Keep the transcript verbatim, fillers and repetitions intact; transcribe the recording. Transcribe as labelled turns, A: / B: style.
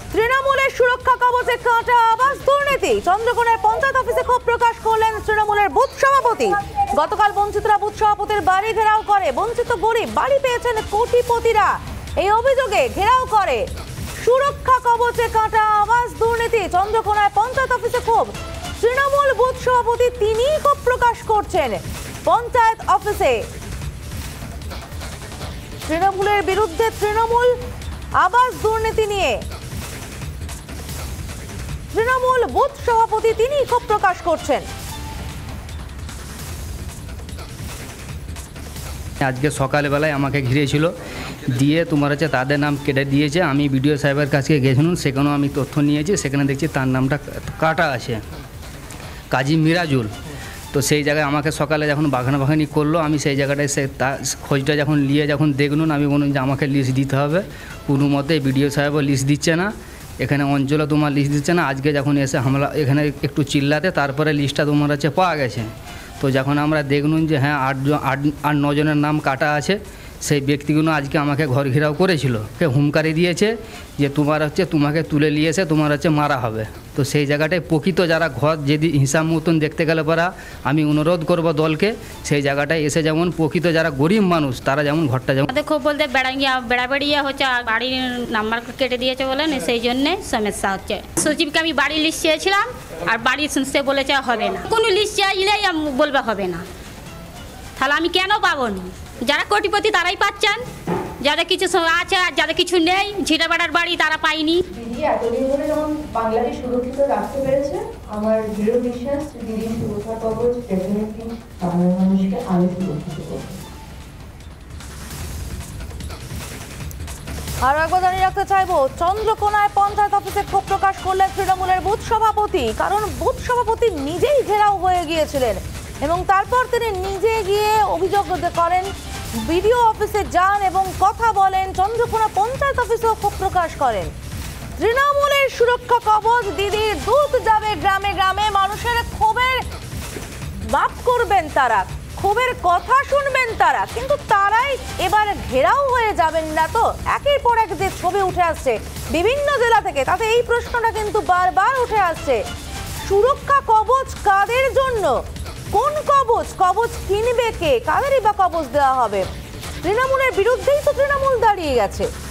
A: তৃণমূলের সুরক্ষা কবচে কাঁটা আবাস দুর্নীতি। চন্দ্রকোনার পঞ্চায়েত অফিসে ক্ষোভ প্রকাশ করলেন তৃণমূলের বুথ সভাপতি। গতকাল বঞ্চিতরা বুথ সভাপতির বাড়ি ঘেরাও করে। বঞ্চিত গরিব বাড়ি পেয়েছেন কোটিপতিরা। এই অভিযোগে ঘেরাও করে সুরক্ষা কবচে কাঁটা আবাস দুর্নীতি। চন্দ্রকোনার পঞ্চায়েত অফিসে ক্ষোভ। তৃণমূল বুথ সভাপতি তিনিই ক্ষোভ প্রকাশ করছেন পঞ্চায়েত অফিসে। তৃণমূলের বিরুদ্ধে তৃণমূল আবাস দুর্নীতি নিয়ে তৃণমূল বুথ সভাপতি তিনি ক্ষোভ প্রকাশ করছেন।
B: আজকে সকালবেলায় আমাকে ঘিরেছিল, দিয়ে তোমার হচ্ছে তাদের নাম কেটে দিয়েছে। আমি বিডিও সাহেবের কাছে গেছিলাম, সেখানেও আমি তথ্য নিয়েছি। সেখানে দেখছি তার নামটা কাটা আছে, কাজী মিরাজুল। তো সেই জায়গায় আমাকে সকালে যখন বাগানা বাগানি করলো, আমি সেই জায়গাটায় সে তা খোঁজটা যখন নিয়ে যখন দেখলুন, আমি বললাম যে আমাকে লিস্ট দিতে হবে। কোনো মতে বিডিও সাহেবও লিস্ট দিচ্ছে না, এখানে অঞ্চলে তোমার লিস্ট দিচ্ছে না। আজকে যখন এসে হামলা এখানে একটু চিল্লাতে, তারপরে লিস্টটা তোমার হচ্ছে পাওয়া গেছে। তো যখন আমরা দেখলুম যে হ্যাঁ আটজন আট আট নজনের নাম কাটা আছে, সেই ব্যক্তিগুলো আজকে আমাকে ঘর ঘেরাও করেছিল, কে হুমকারি দিয়েছে যে তোমার হচ্ছে তোমাকে তুলে নিয়ে এসে তোমার হচ্ছে মারা হবে। তো সেই জায়গাটায় প্রকৃত যারা ঘর যদি হিসাব মতন দেখতে গেলে পরা, আমি অনুরোধ করব দলকে সেই জায়গাটায় এসে যেমন প্রকৃত যারা গরিব মানুষ তারা যেমন ঘরটা যেমন
C: আমাদের খুব বলতে বেড়াইয়া বেড়াবেড়িয়া হচ্ছে, বাড়ির নাম্বার কেটে দিয়েছে বলেন, সেই জন্যে সমস্যা হচ্ছে। সচিবকে আমি বাড়ির লিস্ট চেয়েছিলাম, আর বাড়ির শুনতে বলেছে হবে না। কোনো লিস্ট চাইলেই বলবে হবে না, তাহলে আমি কেন পাবো না? যারা কোটিপতি তারাই পাচ্ছেন, যাদের কিছু আছে আর যাদের কিছু নেই, ঝিটা বেড়ার বাড়ি তারা পায়নি।
D: দিদি এতদিন ধরে যেমন বাংলাকে সুরক্ষিত রাখতে পেরেছে, আমার দৃঢ় বিশ্বাস দিদি সুরক্ষা কবচ ডেফিনেটলি সাধারণ মানুষকে আরো সুরক্ষিত করবে।
A: আরো একবার জানিয়ে রাখতে চাইবো, চন্দ্রকোনায় পঞ্চায়েত অফিসে ক্ষোভ প্রকাশ করলেন তৃণমূলের বুথ সভাপতি। কারণ বুথ সভাপতি নিজেই ঘেরাও হয়ে গিয়েছিলেন এবং তারপর তিনি নিজে গিয়ে অভিযোগ করেন, বিডিও অফিসে যান এবং কথা বলেন। চন্দ্রকোনা পঞ্চায়েত অফিসেও ক্ষোভ প্রকাশ করেন। তৃণমূলের সুরক্ষা কবচ দিদির দূত যাবে গ্রামে গ্রামে, মানুষের ক্ষোভের মাপ করবেন তারা, ক্ষোভের কথা শুনবেন তারা, কিন্তু তারাই এবার ঘেরাও হয়ে যাবেন না তো? একের পর এক যে ছবি উঠে আসছে বিভিন্ন জেলা থেকে, তাতে এই প্রশ্নটা কিন্তু বারবার উঠে আসছে, সুরক্ষা কবচ কাদের জন্য? কোন কবচ? কবচ কিনবে কে? কাদেরই বা কবচ দেওয়া হবে? তৃণমূলের বিরুদ্ধেই তো তৃণমূল দাঁড়িয়ে গেছে।